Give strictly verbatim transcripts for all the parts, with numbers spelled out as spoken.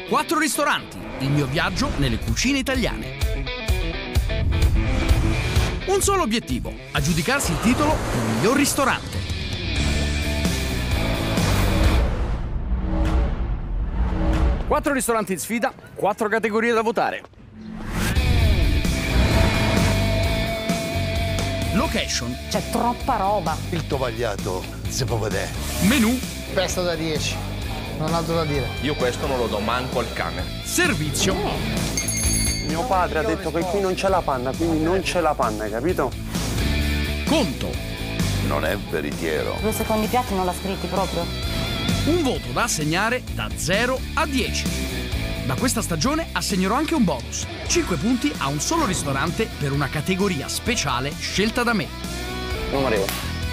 Quattro ristoranti, il mio viaggio nelle cucine italiane. Un solo obiettivo, aggiudicarsi il titolo di miglior ristorante. Quattro ristoranti in sfida, quattro categorie da votare. Location. C'è troppa roba. Il tovagliato si può vedere. Menù. Pesto da dieci, non altro da dire. Io questo non lo do manco al cane. Servizio. Mio padre ha detto che qui non c'è la panna, quindi non c'è la panna, hai capito? Conto. Non è veritiero. Due secondi piatti non l'ha scritti proprio. Un voto da assegnare da zero a dieci. Da questa stagione assegnerò anche un bonus. cinque punti a un solo ristorante per una categoria speciale scelta da me. Non arrivo.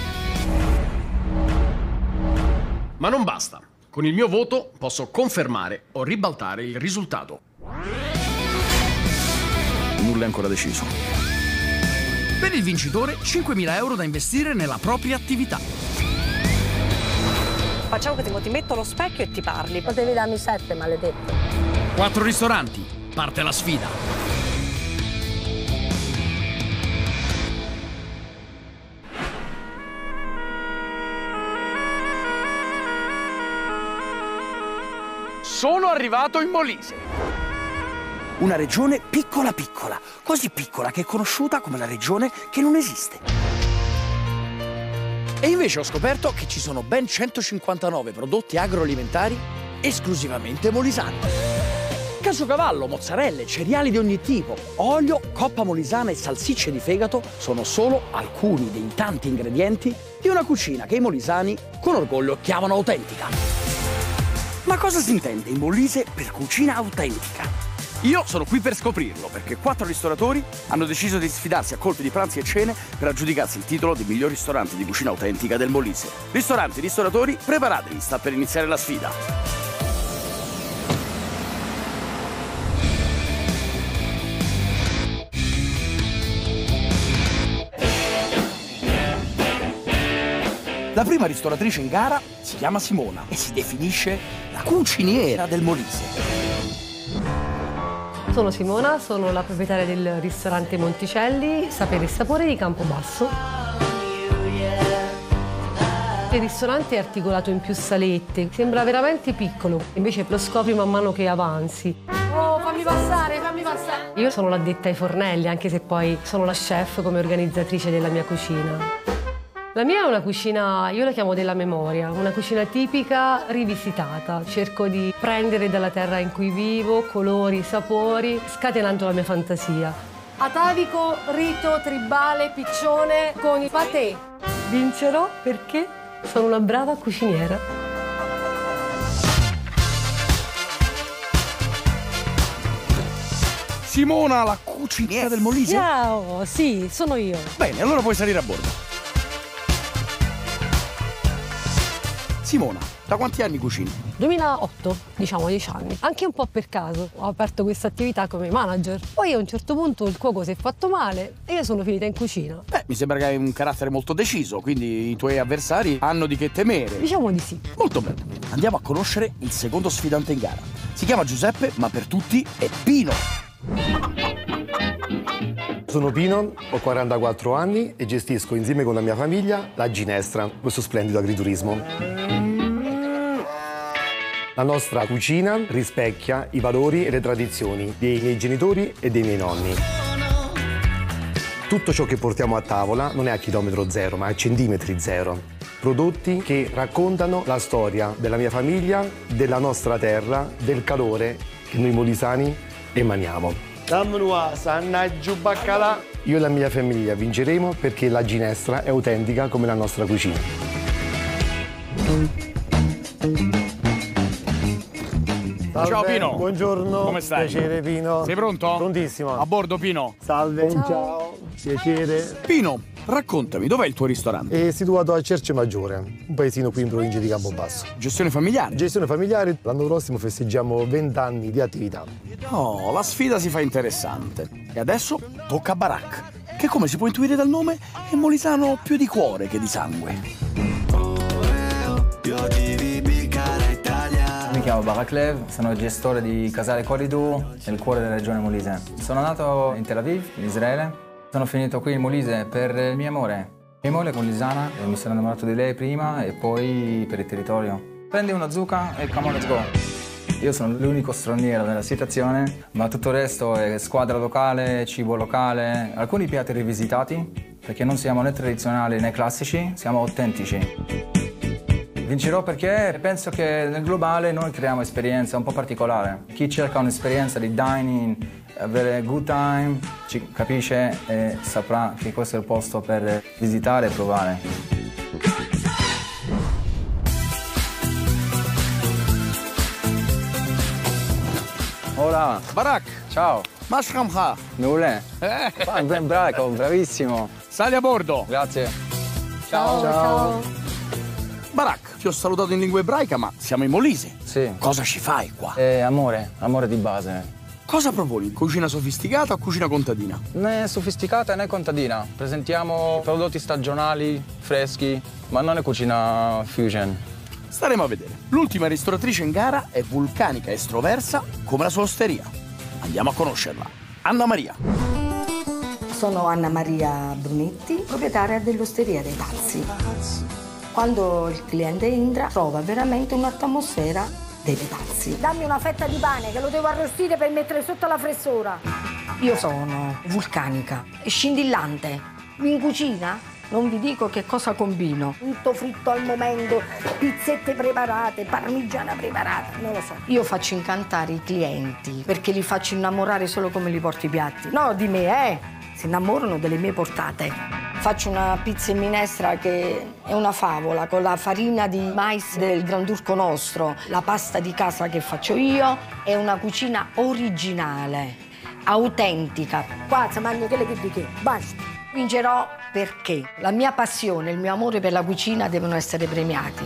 Ma non basta. Con il mio voto posso confermare o ribaltare il risultato. Nulla è ancora deciso. Per il vincitore cinquemila euro da investire nella propria attività. Facciamo così, ti metto allo specchio e ti parli. Potevi darmi sette, maledetto. Quattro ristoranti. Parte la sfida. Sono arrivato in Molise. Una regione piccola piccola, così piccola che è conosciuta come la regione che non esiste. E invece ho scoperto che ci sono ben centocinquantanove prodotti agroalimentari esclusivamente molisani. Casocavallo, mozzarelle, cereali di ogni tipo, olio, coppa molisana e salsicce di fegato sono solo alcuni dei tanti ingredienti di una cucina che i molisani con orgoglio chiamano autentica. Ma cosa si intende in Molise per cucina autentica? Io sono qui per scoprirlo, perché quattro ristoratori hanno deciso di sfidarsi a colpi di pranzi e cene per aggiudicarsi il titolo di miglior ristorante di cucina autentica del Molise. Ristoranti, ristoratori, preparatevi, sta per iniziare la sfida. La prima ristoratrice in gara si chiama Simona e si definisce la cuciniera del Molise. Sono Simona, sono la proprietaria del ristorante Monticelli, Sapere e Sapore di Campobasso. Il ristorante è articolato in più salette, sembra veramente piccolo, invece lo scopri man mano che avanzi. Oh, fammi passare, fammi passare. Io sono l'addetta ai fornelli, anche se poi sono la chef come organizzatrice della mia cucina. La mia è una cucina, io la chiamo della memoria, una cucina tipica rivisitata. Cerco di prendere dalla terra in cui vivo colori, sapori, scatenando la mia fantasia. Atavico, rito, tribale, piccione con i patè. Vincerò perché sono una brava cuciniera. Simona, la cuciniera del Molise? Ciao, sì, sono io. Bene, allora puoi salire a bordo. Simona, da quanti anni cucini? duemilaotto, diciamo dieci anni. Anche un po' per caso. Ho aperto questa attività come manager. Poi a un certo punto il cuoco si è fatto male e io sono finita in cucina. Beh, mi sembra che hai un carattere molto deciso, quindi i tuoi avversari hanno di che temere. Diciamo di sì. Molto bene. Andiamo a conoscere il secondo sfidante in gara. Si chiama Giuseppe, ma per tutti è Pino. Sono Pino, ho quarantaquattro anni e gestisco insieme con la mia famiglia la Ginestra, questo splendido agriturismo. La nostra cucina rispecchia i valori e le tradizioni dei miei genitori e dei miei nonni. Tutto ciò che portiamo a tavola non è a chilometro zero, ma a centimetri zero. Prodotti che raccontano la storia della mia famiglia, della nostra terra, del calore che noi molisani emaniamo. Io e la mia famiglia vinceremo perché la Ginestra è autentica come la nostra cucina. Salve, ciao Pino. Buongiorno. Come stai? Piacere Pino. Sei pronto? Prontissimo. A bordo Pino. Salve. Ciao. Ciao. Piacere. Pino, raccontami, dov'è il tuo ristorante? È situato a Cercemaggiore, un paesino qui in provincia di Campobasso. Gestione familiare? Gestione familiare, l'anno prossimo festeggiamo venti anni di attività. Oh, la sfida si fa interessante. E adesso tocca a Barak, che come si può intuire dal nome è molisano più di cuore che di sangue. Io ti vi picca l'Italia. Mi chiamo Baraklev, sono il gestore di Casale Corridou, nel cuore della regione Molise. Sono nato in Tel Aviv, in Israele. Sono finito qui in Molise per il mio amore. Mia moglie è molisana e mi sono innamorato di lei prima e poi per il territorio. Prendi una zucca e come on, let's go. Io sono l'unico straniero nella situazione, ma tutto il resto è squadra locale, cibo locale, alcuni piatti rivisitati, perché non siamo né tradizionali né classici, siamo autentici. Vincerò perché penso che nel globale noi creiamo esperienze un po' particolari. Chi cerca un'esperienza di dining, avere good time, ci capisce e saprà che questo è il posto per visitare e provare. Hola. Barak. Ciao. Mashkamha. Nulle. Eh. Ah, ben bravo, bravissimo. Sali a bordo. Grazie. Ciao, ciao. Barak, ti ho salutato in lingua ebraica, ma siamo in Molise. Sì. Cosa ci fai qua? Eh, amore, amore di base. Cosa proponi? Cucina sofisticata o cucina contadina? Né sofisticata né contadina. Presentiamo prodotti stagionali, freschi, ma non è cucina fusion. Staremo a vedere. L'ultima ristoratrice in gara è vulcanica e estroversa come la sua osteria. Andiamo a conoscerla. Anna Maria. Sono Anna Maria Brunetti, proprietaria dell'Osteria dei Pazzi. Quando il cliente entra trova veramente un'atmosfera dei pazzi. Dammi una fetta di pane che lo devo arrostire per mettere sotto la fressura. Io sono vulcanica e scintillante. In cucina non vi dico che cosa combino. Tutto fritto al momento, pizzette preparate, parmigiana preparata, non lo so. Io faccio incantare i clienti perché li faccio innamorare solo come li porto i piatti. No, di me, eh! Si innamorano delle mie portate. Faccio una pizza in minestra che è una favola con la farina di mais del Granturco nostro, la pasta di casa che faccio io, è una cucina originale, autentica. Qua si mangia quelle che di che, basta. Vincerò perché la mia passione e il mio amore per la cucina devono essere premiati.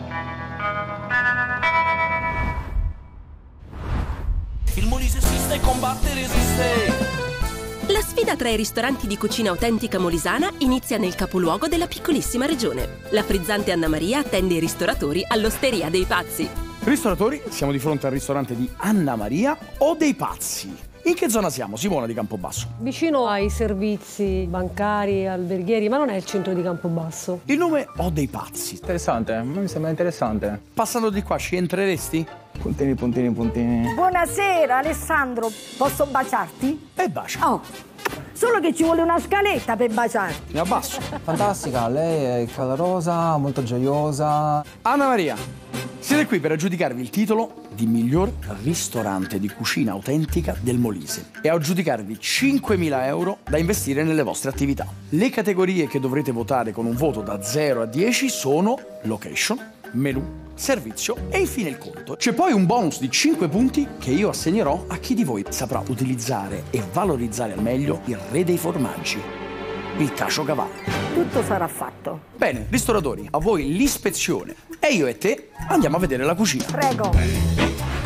Il Molise esiste e combatte resiste. La sfida tra i ristoranti di cucina autentica molisana inizia nel capoluogo della piccolissima regione. La frizzante Anna Maria attende i ristoratori all'Osteria dei Pazzi. Ristoratori, siamo di fronte al ristorante di Anna Maria o dei Pazzi. In che zona siamo, Simona di Campobasso? Vicino ai servizi bancari, alberghieri, ma non è il centro di Campobasso. Il nome O dei Pazzi. Interessante, mi sembra interessante. Passando di qua ci entreresti? Puntini, puntini, puntini. Buonasera Alessandro, posso baciarti? E bacia. Oh, solo che ci vuole una scaletta per baciarti. Mi abbasso. Fantastica, lei è calorosa, molto gioiosa. Anna Maria, siete qui per aggiudicarvi il titolo di miglior ristorante di cucina autentica del Molise e aggiudicarvi cinquemila euro da investire nelle vostre attività. Le categorie che dovrete votare con un voto da zero a dieci sono location, menù, servizio e infine il conto. C'è poi un bonus di cinque punti che io assegnerò a chi di voi saprà utilizzare e valorizzare al meglio il re dei formaggi, il caciocavallo. Tutto sarà fatto. Bene, ristoratori, a voi l'ispezione e io e te andiamo a vedere la cucina. Prego.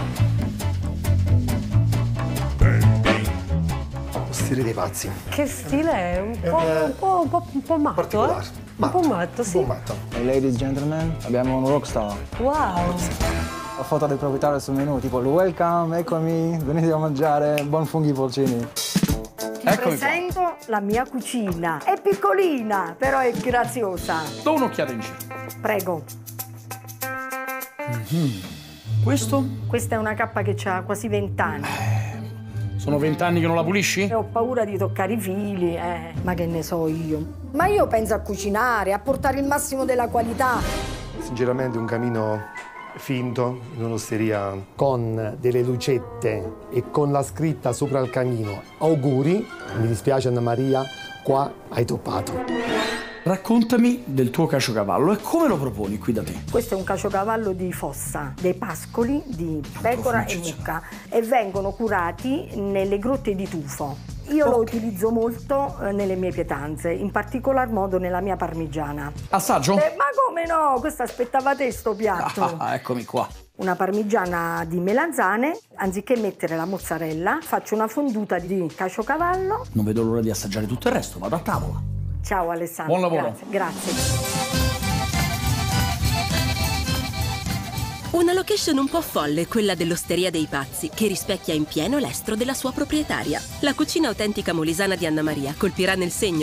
Osteria dei Pazzi. Che stile è? Un po', un po', un po', un po' matto, particolare. eh? Matto. Un po' matto, sì. Un po' matto. E ladies and gentlemen, abbiamo un rockstar. Wow. La foto del proprietario sul menù, tipo welcome, eccomi, venite a mangiare, buon funghi porcini. Ti presento la mia cucina. È piccolina, però è graziosa. Do un'occhiata in giro. Prego. Mm-hmm. Questo? Questa è una cappa che ha quasi vent'anni. Sono vent'anni che non la pulisci? E ho paura di toccare i fili, eh. Ma che ne so io. Ma io penso a cucinare, a portare il massimo della qualità. Sinceramente un camino finto in un'osteria con delle lucette e con la scritta sopra il camino auguri. Mi dispiace Anna Maria, qua hai toppato. Raccontami del tuo caciocavallo e come lo proponi qui da te. Questo è un caciocavallo di fossa, dei pascoli di pecora e mucca e vengono curati nelle grotte di tufo. Io lo utilizzo molto nelle mie pietanze, in particolar modo nella mia parmigiana. Assaggio? Eh, ma come no? Questo aspettava te sto piatto. Ah, eccomi qua. Una parmigiana di melanzane, anziché mettere la mozzarella, faccio una fonduta di caciocavallo. Non vedo l'ora di assaggiare tutto il resto, vado a tavola. Ciao Alessandro. Buon lavoro. Grazie. Grazie. Una location un po' folle, quella dell'Osteria dei Pazzi, che rispecchia in pieno l'estro della sua proprietaria. La cucina autentica molisana di Anna Maria colpirà nel segno?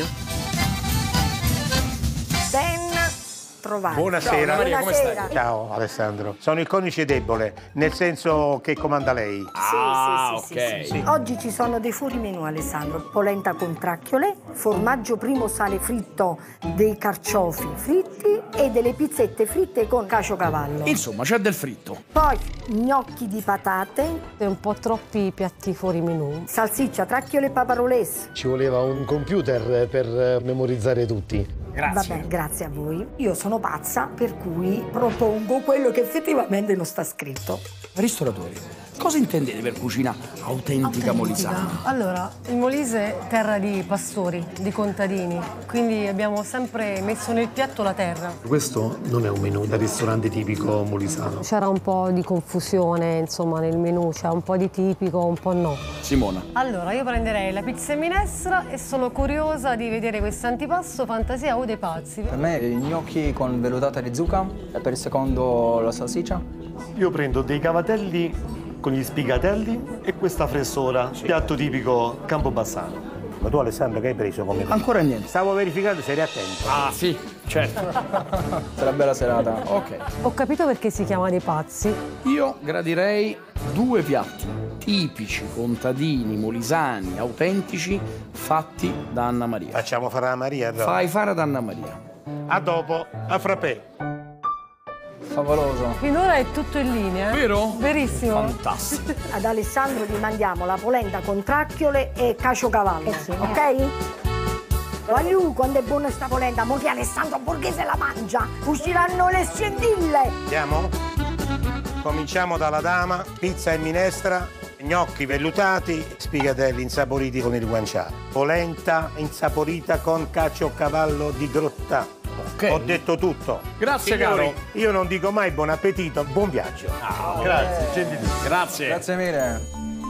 Ben trovato. Buonasera. Ciao, Maria, come Buonasera. Stai? Ciao Alessandro. Sono il coniuge debole, nel senso che comanda lei. Ah, sì, sì, sì, sì, sì. Oggi ci sono dei fuori menù, Alessandro. Polenta con tracchiole, formaggio primo sale fritto, dei carciofi fritti e delle pizzette fritte con caciocavallo. Insomma, c'è del fritto. Poi gnocchi di patate. E un po' troppi piatti fuori menù. Salsiccia, tracchiole e paparoles. Ci voleva un computer per memorizzare tutti. Grazie. Vabbè, grazie a voi. Io sono pazza, per cui propongo quello che effettivamente non sta scritto. Ristoratori, cosa intendete per cucina autentica, autentica molisana? Allora, il Molise è terra di pastori, di contadini, quindi abbiamo sempre messo nel piatto la terra. Questo non è un menù da ristorante tipico molisano. C'era un po' di confusione, insomma, nel menù, c'è un po' di tipico, un po' no. Simona. Allora, io prenderei la pizza in minestra e sono curiosa di vedere questo antipasto fantasia o dei pazzi. Per me i gnocchi con vellutata di zucca e per il secondo la salsiccia. Io prendo dei cavatelli con gli sfigatelli e questa fressora, sì. Piatto tipico campobassano. Ma tu Alessandro che hai preso come? Ancora niente. Stavo verificando se eri attento. Ah sì, certo. Sarà bella serata. Ok. Ho capito perché si chiama dei pazzi. Io gradirei due piatti tipici, contadini, molisani, autentici, fatti da Anna Maria. Facciamo fare a Maria allora. Fai fare ad Anna Maria. A dopo, a frappè. Favoloso. Finora è tutto in linea. Vero? Verissimo. Fantastico. Ad Alessandro gli mandiamo la polenta con tracchiole e caciocavallo, sì, ok? Voglio quando è buona sta polenta, mo che Alessandro Borghese la mangia, usciranno le scendille. Andiamo? Cominciamo dalla dama, pizza e minestra, gnocchi vellutati, sfigatelli insaporiti con il guanciale, polenta insaporita con caciocavallo di Grottà. Okay. Ho detto tutto. Grazie, signori, caro. Io non dico mai buon appetito, buon viaggio. Oh, grazie, gentilissimo. Grazie. Grazie mille.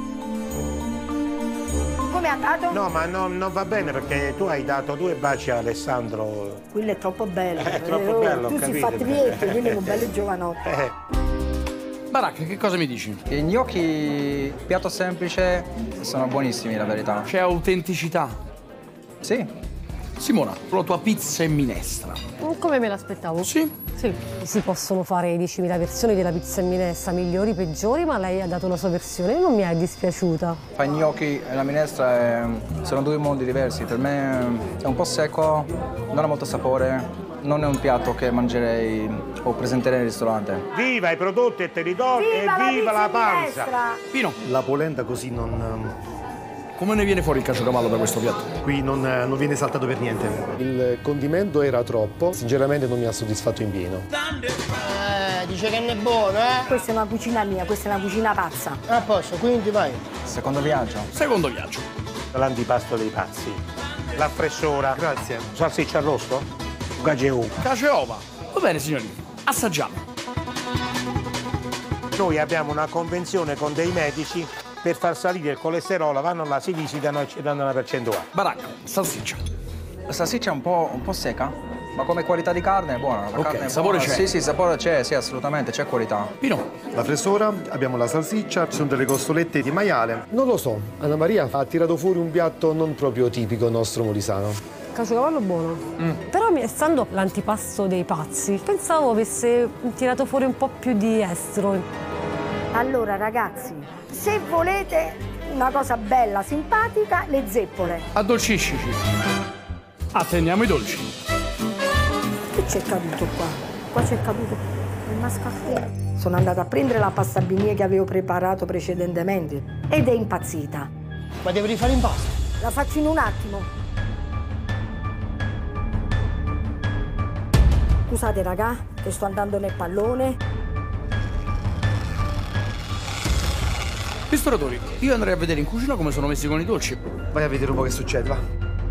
Come è andato? No, ma no, non va bene perché tu hai dato due baci a Alessandro. Quello è troppo bello. È troppo oh, bello, tu ho sei capito. fatti vecchio, quindi è un bello giovanotto. Eh. Baracca, che cosa mi dici? I gnocchi, piatto semplice, sono buonissimi la verità. C'è autenticità? Sì. Simona, la tua pizza in minestra. Come me l'aspettavo? Sì. Sì. Si possono fare diecimila versioni della pizza in minestra, migliori, peggiori, ma lei ha dato la sua versione e non mi è dispiaciuta. Fai gnocchi e la minestra è, sono due mondi diversi. Per me è un po' secco, non ha molto sapore. Non è un piatto che mangerei o presenterei nel ristorante. Viva i prodotti e territori viva e viva la, la panza! Pino. La polenta così non... Come ne viene fuori il caciocavallo da questo piatto? Qui non, non viene saltato per niente. Il condimento era troppo, sinceramente non mi ha soddisfatto in pieno. Eh, dice che non è buono, eh? Questa è una cucina mia, questa è una cucina pazza. A posto, quindi vai. Secondo viaggio. Secondo viaggio. L'antipasto dei pazzi. La fressora. Grazie. Salsiccia arrosto? Gageu. Cacio e ova. Va bene, signori. Assaggiamo. Noi abbiamo una convenzione con dei medici per far salire il colesterolo, vanno là, si visitano e ci danno una percentuale. Baracca, salsiccia. La salsiccia è un po', un po' secca, ma come qualità di carne è buona. La Ok, carne è sapore buona. c'è. Sì, sì, sapore c'è, sì, assolutamente, c'è qualità. Pino. La fressora, abbiamo la salsiccia, ci sono delle costolette di maiale. Non lo so, Anna Maria ha tirato fuori un piatto non proprio tipico nostro molisano. Caciocavallo buono. Mm. Però, essendo l'antipasto dei pazzi, pensavo avesse tirato fuori un po' più di estero. Allora ragazzi, se volete una cosa bella, simpatica, le zeppole. Addolciscici. Attendiamo i dolci. Che c'è caduto qua? Qua c'è caduto il mascarpone. Sono andata a prendere la pasta bignè che avevo preparato precedentemente ed è impazzita. Ma devo rifare impasto? La faccio in un attimo. Scusate raga, che sto andando nel pallone. Ristoratori, io andrei a vedere in cucina come sono messi con i dolci. Vai a vedere un po' che succede, va.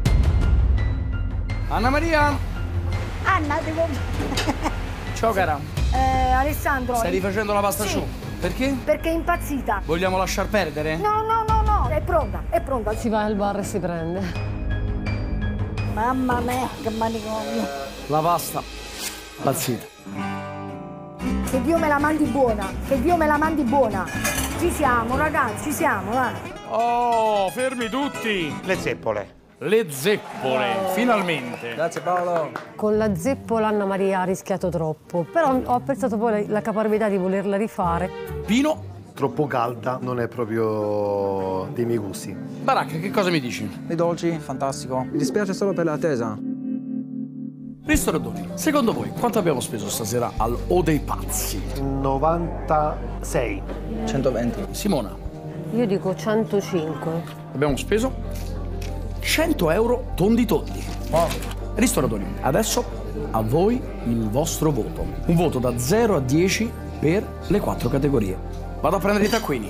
Anna Maria! Anna, devo... Ciao cara. Eh, Alessandro... Stai rifacendo la pasta sì. asciutta? Perché? Perché è impazzita. Vogliamo lasciar perdere? No, no, no, no, è pronta, è pronta. Si va al bar e si prende. Mamma mia, che manicomio. La pasta. Pazzita. Che Dio me la mandi buona, che Dio me la mandi buona. Ci siamo, ragazzi, ci siamo, eh. Oh, fermi tutti! Le zeppole. Le zeppole, finalmente. Grazie Paolo. Con la zeppola Anna Maria ha rischiato troppo, però ho apprezzato poi la caparbietà di volerla rifare. Pino? Troppo calda, non è proprio dei miei gusti. Baracca, che cosa mi dici? I dolci, fantastico. Mi dispiace solo per l'attesa. Ristoratori, secondo voi quanto abbiamo speso stasera al O dei Pazzi? novantasei. centoventi. Simona? Io dico centocinque. Abbiamo speso cento euro tondi tondi. Wow. Ristoratori, adesso a voi il vostro voto. Un voto da zero a dieci per le quattro categorie. Vado a prendere i taccuini.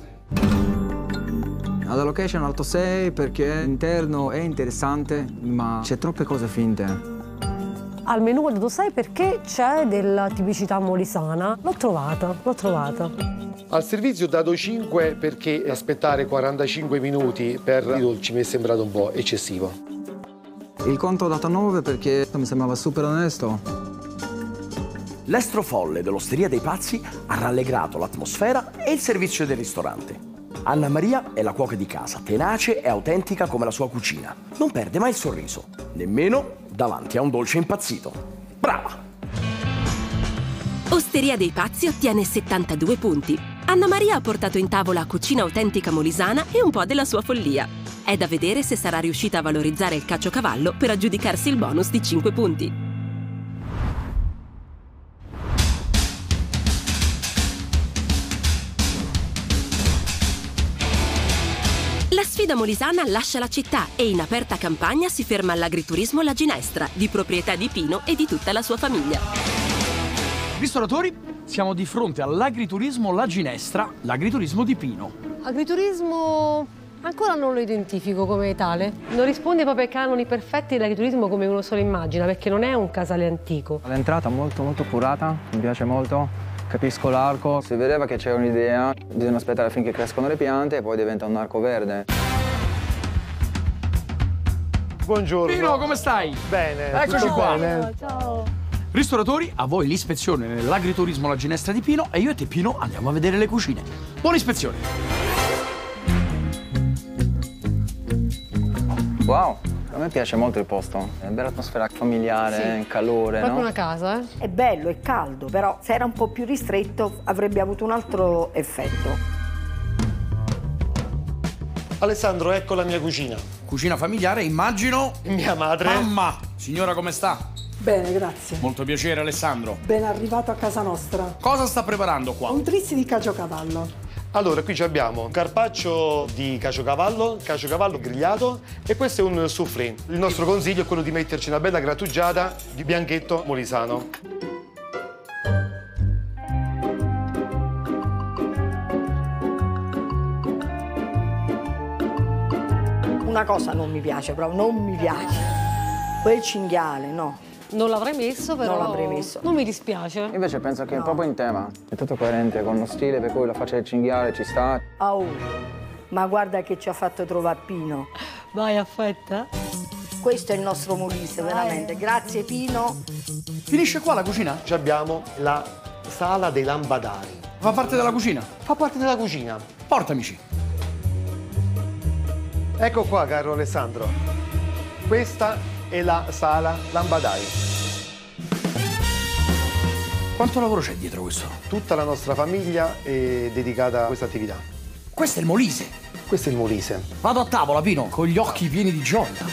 Alla location alto sei perché l'interno è interessante, ma c'è troppe cose finte. Al menù ho dato sei perché c'è della tipicità molisana. L'ho trovata, l'ho trovata. Al servizio ho dato cinque perché aspettare quarantacinque minuti per i dolci mi è sembrato un po' eccessivo. Il conto ho dato nove perché mi sembrava super onesto. L'estro folle dell'Osteria dei Pazzi ha rallegrato l'atmosfera e il servizio del ristorante. Anna Maria è la cuoca di casa, tenace e autentica come la sua cucina. Non perde mai il sorriso, nemmeno davanti a un dolce impazzito. Brava! Osteria dei Pazzi ottiene settantadue punti. Anna Maria ha portato in tavola cucina autentica molisana e un po' della sua follia. È da vedere se sarà riuscita a valorizzare il caciocavallo per aggiudicarsi il bonus di cinque punti. La sfida molisana lascia la città e in aperta campagna si ferma all'agriturismo La Ginestra, di proprietà di Pino e di tutta la sua famiglia. Ristoratori, siamo di fronte all'agriturismo La Ginestra, l'agriturismo di Pino. Agriturismo ancora non lo identifico come tale. Non risponde proprio ai canoni perfetti dell'agriturismo come uno solo immagina, perché non è un casale antico. L'entrata molto molto curata, mi piace molto. Capisco l'arco, si vedeva che c'è un'idea, bisogna aspettare finché crescono le piante e poi diventa un arco verde. Buongiorno. Pino, come stai? Bene, eccoci tutto qua. bene. Ciao. Ristoratori, a voi l'ispezione nell'agriturismo La Ginestra di Pino e io e te, Pino, andiamo a vedere le cucine. Buona ispezione. Wow, a me piace molto il posto, è una bella atmosfera familiare, Sì. calore, Proprio no? una casa, eh? È bello, è caldo, però se era un po' più ristretto avrebbe avuto un altro effetto. Alessandro, ecco la mia cucina. Cucina familiare, immagino. Mia madre. Mamma, signora, come sta? Bene, grazie. Molto piacere, Alessandro. Ben arrivato a casa nostra. Cosa sta preparando qua? Un trizzi di caciocavallo. Allora, qui abbiamo carpaccio di caciocavallo, caciocavallo grigliato e questo è un soufflé. Il nostro consiglio è quello di metterci una bella grattugiata di bianchetto molisano. Una cosa non mi piace, proprio non mi piace. Quel cinghiale, no. Non l'avrei messo, però. Non l'avrei messo. Non mi dispiace. Invece penso che No. è proprio in tema, è tutto coerente con lo stile per cui la faccia del cinghiale ci sta. Oh, ma guarda che ci ha fatto trovare Pino. Vai, affetta. Questo è il nostro Molise, veramente. Grazie Pino. Finisce qua la cucina? Ci abbiamo la sala dei lampadari. Fa parte della cucina? Fa parte della cucina. Portamici. Ecco qua, caro Alessandro. Questa è la sala lampadari. Quanto lavoro c'è dietro questo? Tutta la nostra famiglia è dedicata a questa attività. Questo è il Molise. Questo è il Molise. Vado a tavola, Pino, con gli occhi pieni di gioia.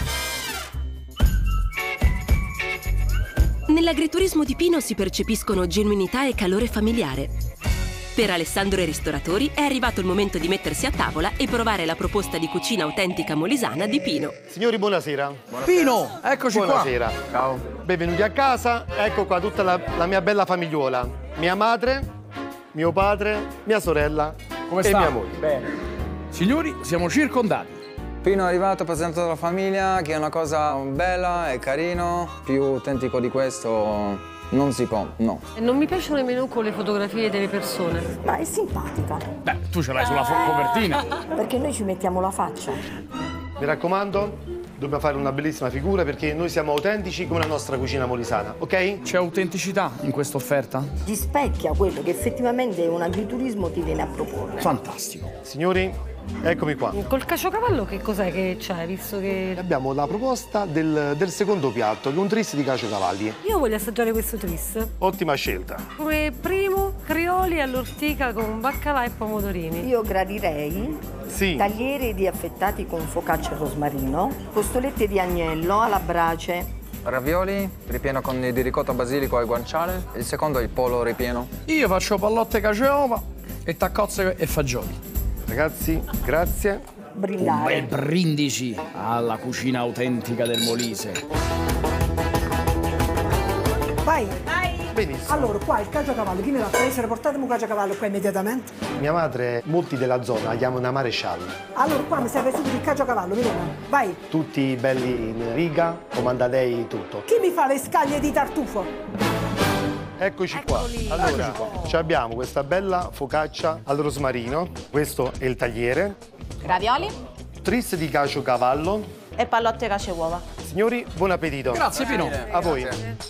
Nell'agriturismo di Pino si percepiscono genuinità e calore familiare. Per Alessandro e i ristoratori è arrivato il momento di mettersi a tavola e provare la proposta di cucina autentica molisana di Pino. Signori, buonasera. Pino, eccoci buonasera. qua. Ciao. Benvenuti a casa. Ecco qua tutta la, la mia bella famigliuola. Mia madre, mio padre, mia sorella Come e sta? mia moglie. Bene. Signori, siamo circondati. Pino è arrivato, presentato alla famiglia, che è una cosa bella e carino, più autentico di questo non si può, no. E non mi piacciono nemmeno con le fotografie delle persone. Ma è simpatica. Beh, tu ce l'hai sulla fo- copertina. Perché noi ci mettiamo la faccia. Mi raccomando, dobbiamo fare una bellissima figura perché noi siamo autentici come la nostra cucina molisana, ok? C'è autenticità in questa offerta? Ti specchia quello che effettivamente un agriturismo ti viene a proporre. Fantastico. Signori, eccomi qua. Col caciocavallo che cos'è che c'è, visto che... Abbiamo la proposta del, del secondo piatto, che è un tris di caciocavalli. Io voglio assaggiare questo tris. Ottima scelta. Come primo, crioli all'ortica con baccalà e pomodorini. Io gradirei sì. tagliere di affettati con focaccia e rosmarino, costolette di agnello alla brace. Ravioli, ripieno con di ricotta, basilico e guanciale. Il secondo è il polo ripieno. Io faccio pallotte cacio e uova e taccozze e fagioli. Ragazzi, grazie. Brindare. Un bel brindisi alla cucina autentica del Molise. Vai. Vai. Benissimo. Allora, qua il caciocavallo, chi me l'ha preso? Portatemi un caciocavallo qua immediatamente. Mia madre, molti della zona la chiamano una maresciallo. Allora, qua mi serve subito il caciocavallo, Milena. Vai. Tutti belli in riga, comanda lei tutto. Chi mi fa le scaglie di tartufo? Eccoci qua. Allora, ci abbiamo questa bella focaccia al rosmarino. Questo è il tagliere. Ravioli Tris di caciocavallo. e pallotte cacio e uova. Signori, buon appetito. Grazie Pino. A voi.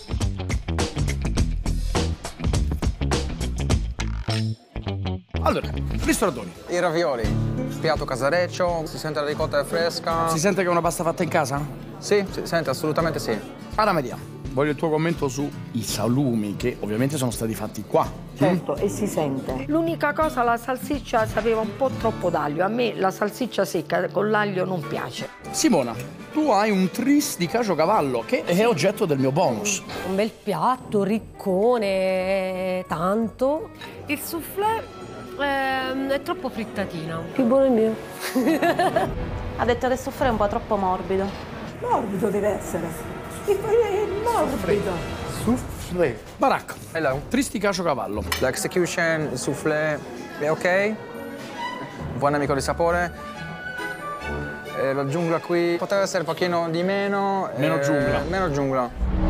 Allora, ristoratori. I ravioli, piatto casareccio, si sente la ricotta fresca. Si sente che è una pasta fatta in casa? Sì, si sente, assolutamente sì. Anna Maria, voglio il tuo commento sui salumi che ovviamente sono stati fatti qua. Certo, e si sente. L'unica cosa, la salsiccia sapeva un po' troppo d'aglio. A me la salsiccia secca con l'aglio non piace. Simona, tu hai un tris di caciocavallo che è oggetto del mio bonus. Un bel piatto, riccone, tanto. Il soufflé ehm, è troppo frittatina. Più buono il mio. Ha detto che soffre un po' troppo morbido. Morbido deve essere. È morbido. Soufflé. Barak, Hello. tris di caciocavallo. L'execution, il soufflé è ok. Un buon amico di sapore. Eh, la giungla qui poteva essere un pochino di meno. Meno eh, giungla. Meno giungla.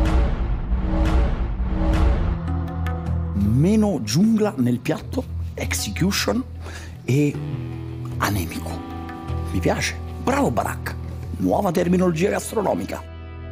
Meno giungla nel piatto, execution e anemico. Mi piace. Bravo Barak. Nuova terminologia gastronomica.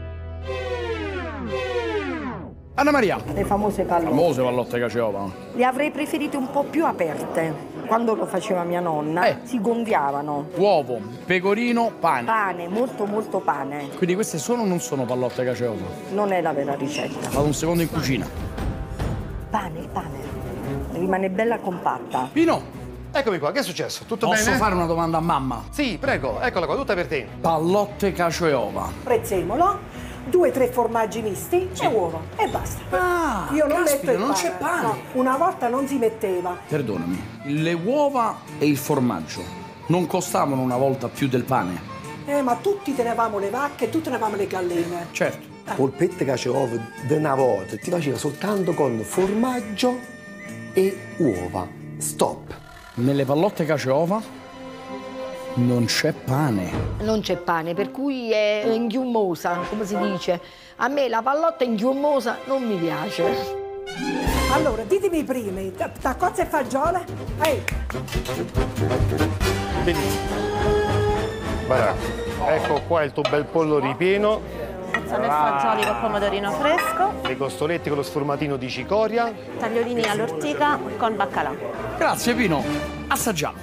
Anna Maria. Le famose pallotte. Famose pallotte cacio e uova. Le avrei preferite un po' più aperte. Quando lo faceva mia nonna, Eh. si gonfiavano. Uovo, pecorino, pane. Pane, molto molto pane. Quindi queste sono o non sono pallotte cacio e uova? Non è la vera ricetta. Vado un secondo in cucina. Pane, il pane. Rimane bella compatta. Pino, Eccomi qua, che è successo? Tutto posso bene? fare una domanda a mamma? Sì, prego, eccola qua, tutta per te. Pallotte cacio e uova. Prezzemolo, due o tre formaggi misti e uova. E basta. Ah, Io non caspita, metto il non pane. c'è pane. No, una volta non si metteva. Perdonami, le uova e il formaggio non costavano una volta più del pane? Eh, ma tutti tenevamo le vacche, tutti tenevamo le galline. Certo. Polpette cacio e uova di una volta ti faceva soltanto con formaggio e uova. Stop. Nelle pallotte cacio e uova non c'è pane. Non c'è pane, per cui è inghiummosa, come si dice. A me la pallotta inghiummosa non mi piace. Allora, ditemi i primi, ta- taccozze e fagiole. Ehi, Benissimo. Guarda, ecco qua il tuo bel pollo ripieno, Mozzarella e fagioli con pomodorino fresco, le costolette con lo sformatino di cicoria. tagliolini all'ortica con baccalà. Grazie Pino. Assaggiamo.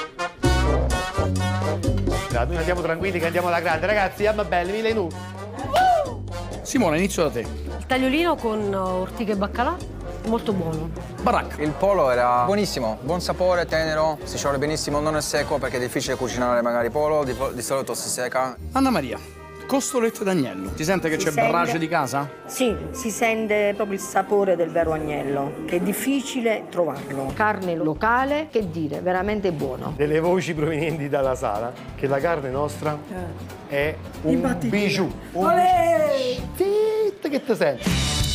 Dai, noi andiamo tranquilli che andiamo alla grande, ragazzi, amma belli, mille nu. Simona, inizio da te. Il tagliolino con ortica e baccalà, molto buono. Barak. Il polo era buonissimo, buon sapore, tenero, si scioglie benissimo, non è secco perché è difficile cucinare magari polo, di, di solito si secca. Anna Maria, costolette d'agnello. Si sente che Si c'è sente? brace di casa? Sì, si sente proprio il sapore del vero agnello, che è difficile trovarlo. Carne locale, che dire, veramente buono. Delle voci provenienti dalla sala che la carne nostra è un Imbattibile. bijou. Un olè! Zitta che ti senti?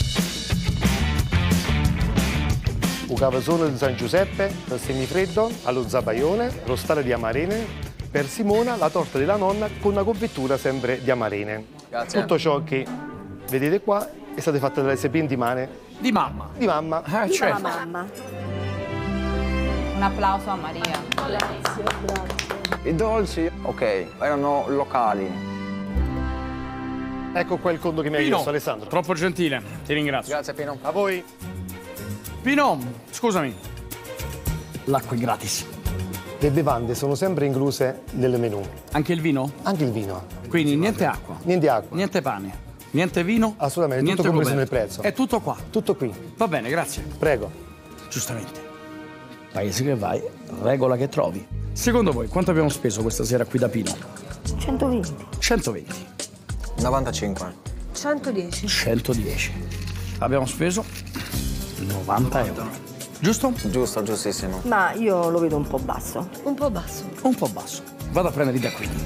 Un cavasone di San Giuseppe, il semifreddo allo zabaione, rostale di amarene. Per Simona la torta della nonna con una confettura sempre di amarene. Grazie. Tutto ciò che vedete qua è stato fatto dalle sapienti mani Di mamma. di mamma. Eh, Viva certo. la mamma. Un applauso a Maria. I dolci, ok, erano locali. Ecco qua il conto che mi hai Pino, chiesto, Alessandro. Troppo gentile, ti ringrazio. Grazie, Pino. A voi. Pino, scusami. L'acqua è gratis. Le bevande sono sempre incluse nel menù. Anche il vino? Anche il vino. Quindi niente acqua. Niente acqua. Niente pane. Niente vino. Assolutamente, niente tutto compreso coperto. nel prezzo. È tutto qua. Tutto qui. Va bene, grazie. Prego. Giustamente. Paese che vai, regola che trovi. Secondo voi quanto abbiamo speso questa sera qui da Pino? centoventi. centoventi. novantacinque. centodieci. centodieci. Abbiamo speso novanta euro. Giusto? Giusto, giustissimo. Ma io lo vedo un po' basso. Un po' basso. Un po' basso. Vado a prendere da qui.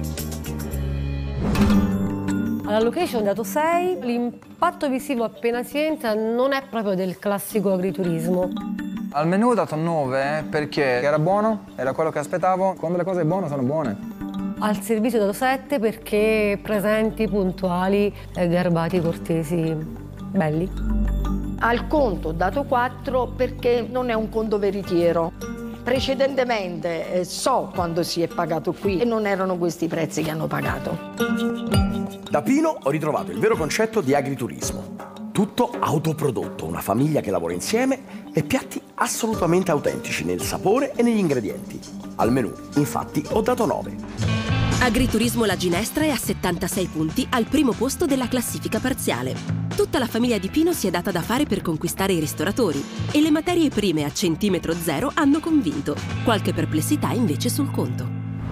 Alla location dato sei, l'impatto visivo appena si entra non è proprio del classico agriturismo. Al menù ho dato nove perché era buono, era quello che aspettavo. Quando le cose sono buone, sono buone. Al servizio dato sette perché presenti, puntuali, eh, garbati, cortesi, belli. Al conto ho dato quattro perché non è un conto veritiero. Precedentemente eh, so quando si è pagato qui e non erano questi i prezzi che hanno pagato. Da Pino ho ritrovato il vero concetto di agriturismo. Tutto autoprodotto, una famiglia che lavora insieme e piatti assolutamente autentici nel sapore e negli ingredienti. Al menù, infatti, ho dato nove. Agriturismo La Ginestra è a settantasei punti al primo posto della classifica parziale. Tutta la famiglia di Pino si è data da fare per conquistare i ristoratori e le materie prime a centimetro zero hanno convinto. Qualche perplessità invece sul conto.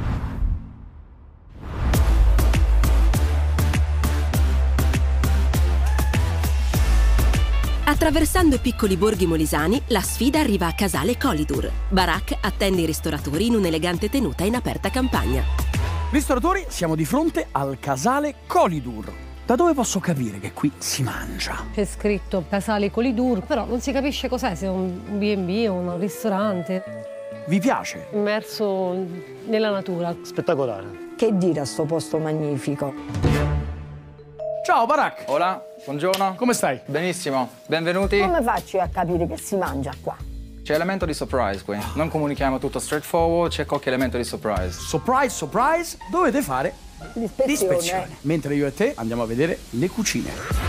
Attraversando i piccoli borghi molisani, la sfida arriva a Casale Colidur. Barak attende i ristoratori in un'elegante tenuta in aperta campagna. Ristoratori, siamo di fronte al Casale Colidur. Da dove posso capire che qui si mangia? C'è scritto Casale Colidur, però non si capisce cos'è, se è un bi e bi o un ristorante. Vi piace? Immerso nella natura. Spettacolare. Che dire a sto posto magnifico? Ciao Barak! Hola, buongiorno. Come stai? Benissimo, benvenuti. Come faccio a capire che si mangia qua? C'è elemento di surprise qui. Non comunichiamo tutto straightforward, c'è qualche elemento di surprise. Surprise, surprise, dovete fare L'ispezione. l'ispezione. Mentre io e te andiamo a vedere le cucine.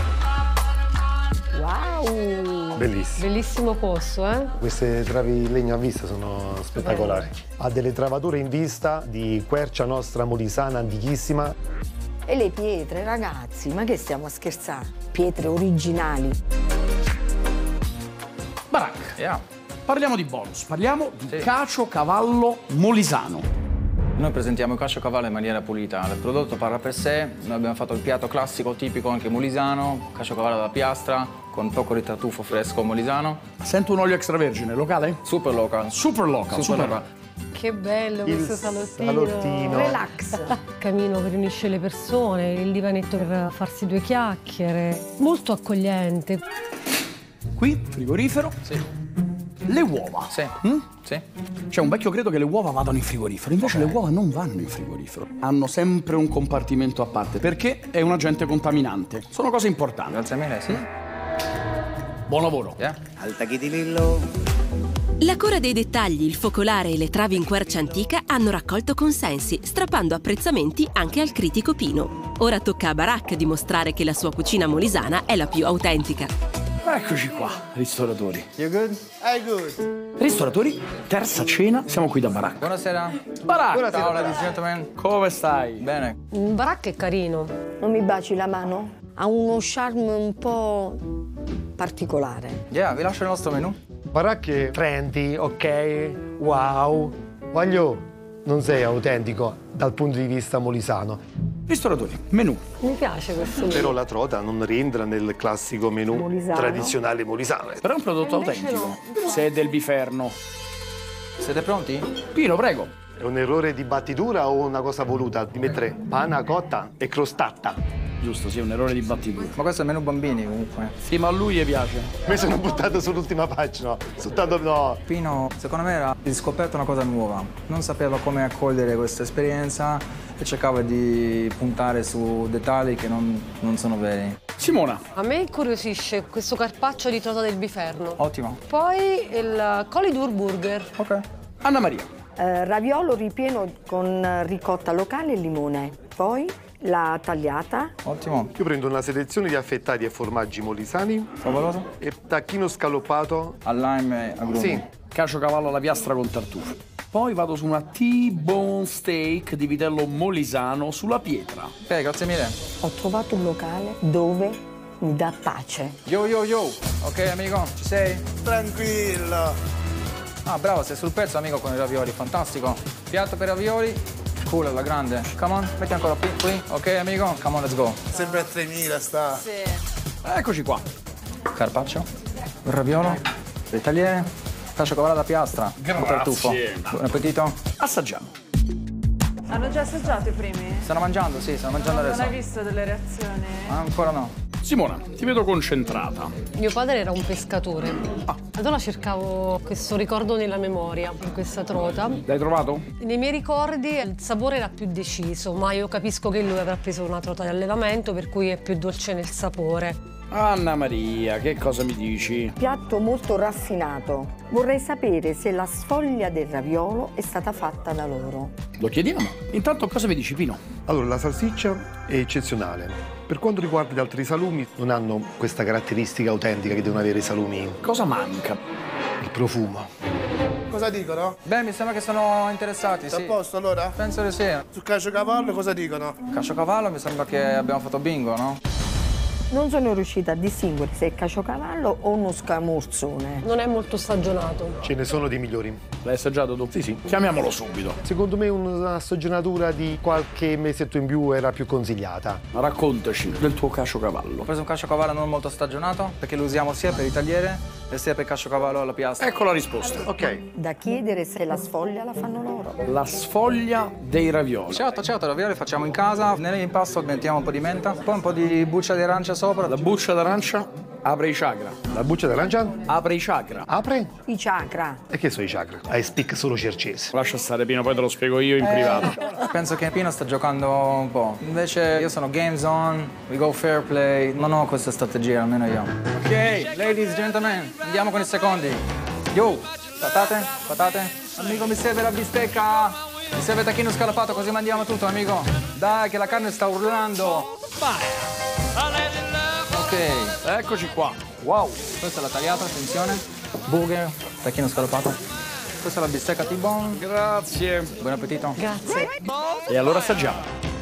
Wow! Bellissimo. Bellissimo posto, eh? Queste travi in legno a vista sono spettacolari. Ha delle travature in vista di quercia nostra molisana antichissima. E le pietre, ragazzi, ma che stiamo a scherzare? Pietre originali. Barak, Yeah. parliamo di bonus, parliamo di Sì. caciocavallo molisano. Noi presentiamo il caciocavallo in maniera pulita. Il prodotto parla per sé. Noi abbiamo fatto il piatto classico tipico anche molisano, caciocavallo alla piastra, con poco di tartufo fresco molisano. Sento un olio extravergine, locale? Super local. Super local, Super super local. Che bello questo salottino. salottino. Relax. Camino che riunisce le persone, il divanetto per farsi due chiacchiere. Molto accogliente. Qui, frigorifero. Sì. Le uova. Sì. Mm? Sì. C'è un vecchio credo che le uova vadano in frigorifero, invece Ok. le uova non vanno in frigorifero. Hanno sempre un compartimento a parte, perché è un agente contaminante. Sono cose importanti. Grazie mille, sì. Buon lavoro. Yeah. La cura dei dettagli, il focolare e le travi in quercia antica hanno raccolto consensi, strappando apprezzamenti anche al critico Pino. Ora tocca a Barak dimostrare che la sua cucina molisana è la più autentica. Eccoci qua, ristoratori. You good? Hey, good. Ristoratori, terza cena, siamo qui da Barak. Buonasera. Barak! Ciao, ladies and gentlemen. Come stai? Bene. Un baracca è carino. Non mi baci la mano? Ha uno charme un po' particolare. Yeah, vi lascio il nostro menù. Baracche trendy, ok, wow. Voglio, non sei autentico dal punto di vista molisano. Ristoratori, menù. Mi piace questo. Però la trota non rientra nel classico menù Molisano. tradizionale molisano. Però è un prodotto Invece autentico. no. Se è del biferno. Siete pronti? Pino, prego. È un errore di battitura o una cosa voluta? Di mettere panna cotta e crostata. Giusto, sì, è un errore di battitura. Ma questo è il menù bambini comunque. Sì, ma a lui gli piace. Mi sono buttato sull'ultima pagina. Soltanto no. Pino, secondo me, era scoperto una cosa nuova. Non sapeva come accogliere questa esperienza e cercava di puntare su dettagli che non, non sono veri. Simona. A me incuriosisce questo carpaccio di trota del biferno. Ottimo. Poi il Colidur Burger. Ok. Anna Maria. Eh, raviolo ripieno con ricotta locale e limone. Poi La tagliata. Ottimo. Io prendo una selezione di affettati e formaggi molisani. Favoloso. E tacchino scaloppato. Al lime e agrumi. Sì, caciocavallo alla piastra con tartufo. Poi vado su una T-bone steak di vitello molisano sulla pietra. Ok, grazie mille. Ho trovato un locale dove mi dà pace. Yo, yo, yo. Ok, amico, ci sei? Tranquillo. Ah, bravo, sei sul pezzo, amico, con i ravioli. Fantastico. Piatto per ravioli. Cool, alla grande. Come on, metti ancora qui, qui. Ok, amico, come on, let's go. Sempre a tremila sta. Sì. Eccoci qua. Carpaccio. Il raviolo. Le tagliere. Caciocavallo alla piastra. Grazie. Buon appetito. Assaggiamo. Hanno già assaggiato i primi? Stanno mangiando, sì, stanno mangiando Non adesso. hai visto delle reazioni? Ancora no. Simona, ti vedo concentrata. Mio padre era un pescatore. Ah. Allora cercavo questo ricordo nella memoria, in questa trota. L'hai trovato? Nei miei ricordi il sapore era più deciso, ma io capisco che lui avrà preso una trota di allevamento, per cui è più dolce nel sapore. Anna Maria, che cosa mi dici? Piatto molto raffinato. Vorrei sapere se la sfoglia del raviolo è stata fatta da loro. Lo chiediamo. Intanto cosa mi dici, Pino? Allora, la salsiccia è eccezionale. Per quanto riguarda gli altri salumi, non hanno questa caratteristica autentica che devono avere i salumi. Cosa manca? Il profumo. Cosa dicono? Beh, mi sembra che sono interessati, Sei sì. a posto allora? Penso di sì. Sul caciocavallo cosa dicono? Caciocavallo mi sembra che abbiamo fatto bingo, no? Non sono riuscita a distinguere se è caciocavallo o uno scamorzone. Non è molto stagionato. Ce ne sono di migliori. L'hai assaggiato tu? Sì, sì. Chiamiamolo subito. Secondo me una stagionatura di qualche mesetto in più era più consigliata. Raccontaci del tuo caciocavallo. Ho preso un caciocavallo non molto stagionato, perché lo usiamo sia per il tagliere e sia per il caciocavallo alla piastra. Ecco la risposta. Ok. Da chiedere se la sfoglia la fanno loro. La sfoglia dei ravioli. Certo, certo, i ravioli li facciamo in casa. Nell'impasto mettiamo un po' di menta, poi un po' di buccia di arancia sopra. La buccia d'arancia apre i chakra. La buccia d'arancia? Apre i chakra. Apre? I chakra. E che sono i chakra? I speak solo cercese. Lascia stare, Pino, poi te lo spiego io in Eh, privato. Penso che Pino sta giocando un po'. Invece io sono game zone, we go fair play. Non ho questa strategia, almeno io. Ok, ladies and gentlemen, andiamo con i secondi. Yo, patate, patate. Amico, mi serve la bistecca. Mi serve il tacchino scalopato, così mandiamo tutto, amico. Dai, che la carne sta urlando. Ok, eccoci qua. Wow, questa è la tagliata, attenzione. Burger, tacchino scalopato. Questa è la bistecca T-bone. Grazie. Buon appetito. Grazie. E allora assaggiamo.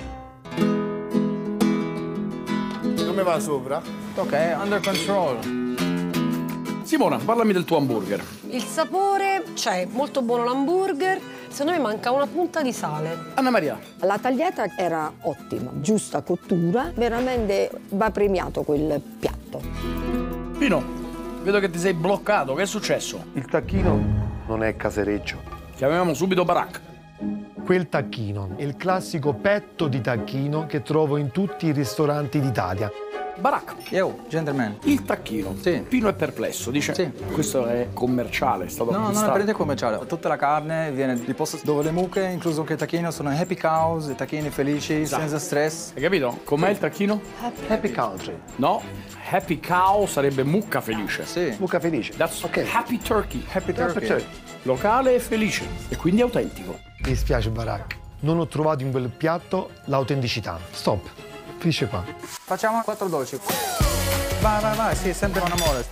Come va sopra? Ok, under control. Simona, parlami del tuo hamburger. Il sapore c'è, molto buono l'hamburger. Secondo me manca una punta di sale. Anna Maria. La tagliata era ottima, giusta cottura, veramente va premiato quel piatto. Pino, vedo che ti sei bloccato. Che è successo? Il tacchino non è casereggio. Chiamiamo subito Barak. Quel tacchino è il classico petto di tacchino che trovo in tutti i ristoranti d'Italia. Barak. Yo, gentleman. Il tacchino. Sì. Pino è perplesso, dice. Sì. Questo è commerciale, è stato No, non è acquistato. per niente commerciale. Tutta la carne viene di posti dove le mucche, incluso anche il tacchino, sono happy cows, i tacchini felici, Esatto. senza stress. Hai capito? Com'è il tacchino? Happy country. No. Happy cow sarebbe mucca felice. Sì. Mucca felice. That's Ok. happy turkey. Happy turkey. Turkey. Locale e felice. E quindi autentico. Mi dispiace, Barak. Non ho trovato in quel piatto l'autenticità. Stop. Finisce qua. Facciamo quattro dolci. Vai, vai, vai, sì, sempre con amore.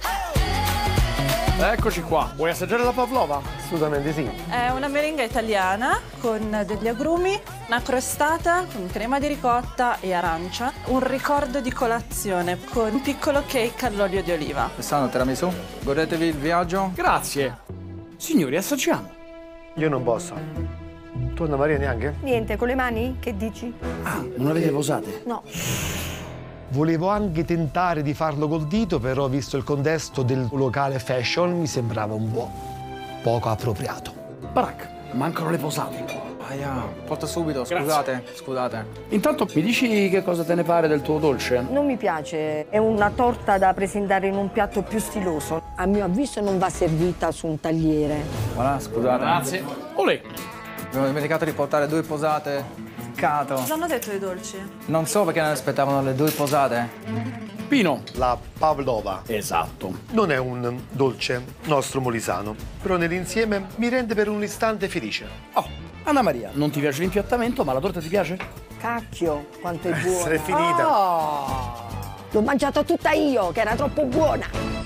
Eccoci qua. Vuoi assaggiare la pavlova? Assolutamente sì. È una meringa italiana con degli agrumi, una crostata con crema di ricotta e arancia, un ricordo di colazione con un piccolo cake all'olio di oliva. Quest'anno tiramisù. Godetevi il viaggio. Grazie. Signori, assaggiamo. Io non posso. Tu, Anna Maria, neanche? Niente, con le mani? Che dici? Ah, non avete posate? No. Volevo anche tentare di farlo col dito, però visto il contesto del locale fashion mi sembrava un po' poco appropriato. Barak, mancano le posate. Aia, porto subito, scusate, scusate. Intanto mi dici che cosa te ne pare del tuo dolce? Non mi piace, è una torta da presentare in un piatto più stiloso. A mio avviso non va servita su un tagliere. Voilà, scusate. Grazie. Olè. Abbiamo dimenticato di portare due posate. Peccato. Cosa hanno detto i dolci? Non so perché non aspettavano le due posate. Pino. La pavlova. Esatto. Non è un dolce nostro molisano, però nell'insieme mi rende per un istante felice. Oh, Anna Maria, non ti piace l'impiattamento, ma la torta ti piace? Cacchio, quanto è buona. Essere finita. Oh. L'ho mangiata tutta io, che era troppo buona.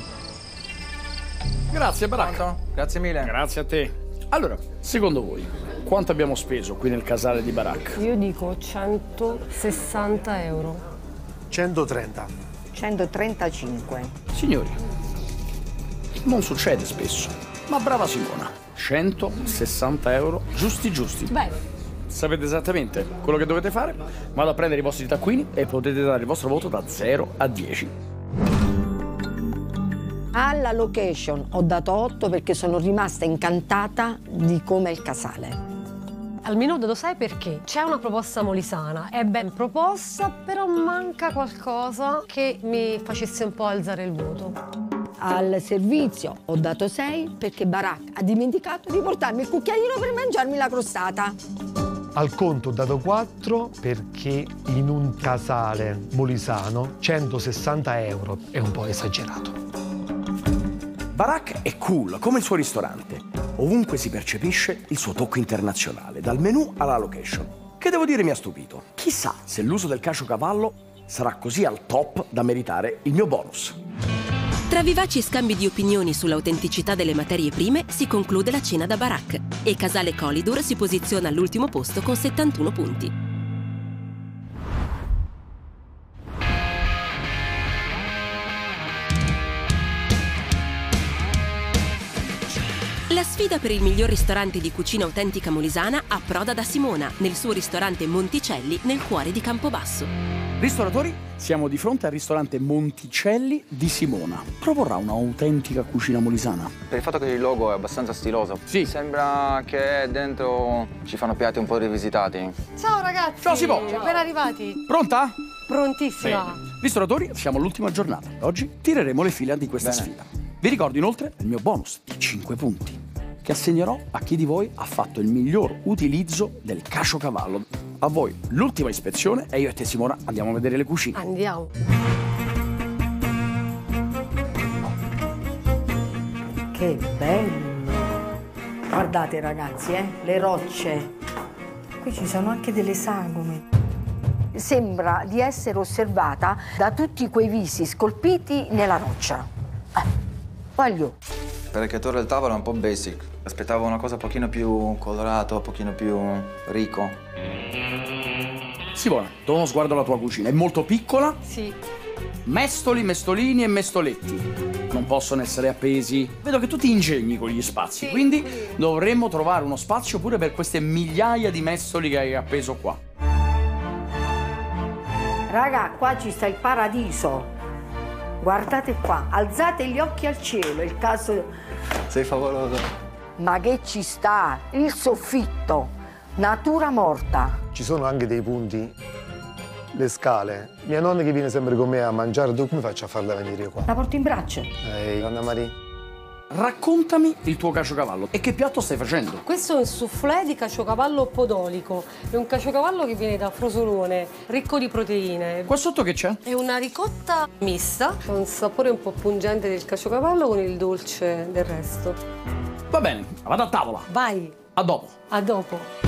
Grazie, Barak. Grazie mille. Grazie a te. Allora, secondo voi, quanto abbiamo speso qui nel casale di Barak? Io dico centosessanta euro. centotrenta. centotrentacinque. Signori, non succede spesso, ma brava Simona. centosessanta euro, giusti giusti. Beh. Sapete esattamente quello che dovete fare? Vado a prendere i vostri taccuini e potete dare il vostro voto da zero a dieci. Alla location ho dato otto perché sono rimasta incantata di come è il casale. Al minuto lo sai perché? C'è una proposta molisana, è ben proposta, però manca qualcosa che mi facesse un po' alzare il voto. Al servizio ho dato sei perché Barak ha dimenticato di portarmi il cucchiaino per mangiarmi la crostata. Al conto ho dato quattro perché in un casale molisano centosessanta euro è un po' esagerato. Barak è cool, come il suo ristorante. Ovunque si percepisce il suo tocco internazionale, dal menù alla location. Che devo dire mi ha stupito. Chissà se l'uso del caciocavallo sarà così al top da meritare il mio bonus. Tra vivaci scambi di opinioni sull'autenticità delle materie prime si conclude la cena da Barak e Casale Colidur si posiziona all'ultimo posto con settantuno punti. La sfida per il miglior ristorante di cucina autentica molisana approda da Simona nel suo ristorante Monticelli nel cuore di Campobasso. Ristoratori, siamo di fronte al ristorante Monticelli di Simona. Proporrà un'autentica cucina molisana. Per il fatto che il logo è abbastanza stiloso. Sì. Sembra che dentro ci fanno piatti un po' rivisitati. Ciao ragazzi! Ciao Simo! Ben arrivati! Pronta? Prontissima! Sì. Ristoratori, siamo all'ultima giornata. Oggi tireremo le fila di questa Bene. sfida. Vi ricordo inoltre il mio bonus di cinque punti, che assegnerò a chi di voi ha fatto il miglior utilizzo del caciocavallo. A voi l'ultima ispezione e io e te Simona andiamo a vedere le cucine. Andiamo! Che bello! Guardate ragazzi, eh, le rocce. Qui ci sono anche delle sagome. Sembra di essere osservata da tutti quei visi scolpiti nella roccia. Eh, voglio. Perché torre del tavolo è un po' basic. Aspettavo una cosa un pochino più colorato, un pochino più ricco. Simona, do uno sguardo alla tua cucina. È molto piccola? Sì. Mestoli, mestolini e mestoletti. Non possono essere appesi. Vedo che tu ti ingegni con gli spazi, sì, quindi sì. dovremmo trovare uno spazio pure per queste migliaia di mestoli che hai appeso qua. Raga, qua ci sta il paradiso. Guardate qua, alzate gli occhi al cielo, il caso... Sei favoloso. Ma che ci sta? Il soffitto, natura morta. Ci sono anche dei punti, le scale. Mia nonna che viene sempre con me a mangiare, tu come faccio a farla venire qua? La porto in braccio. Ehi, Anna Maria. Raccontami il tuo caciocavallo e che piatto stai facendo? Questo è un soufflé di caciocavallo podolico. È un caciocavallo che viene da Frosolone, ricco di proteine. Qua sotto che c'è? È una ricotta mista, ha un sapore un po' pungente del caciocavallo con il dolce del resto. Va bene, vado a tavola. Vai. A dopo. A dopo.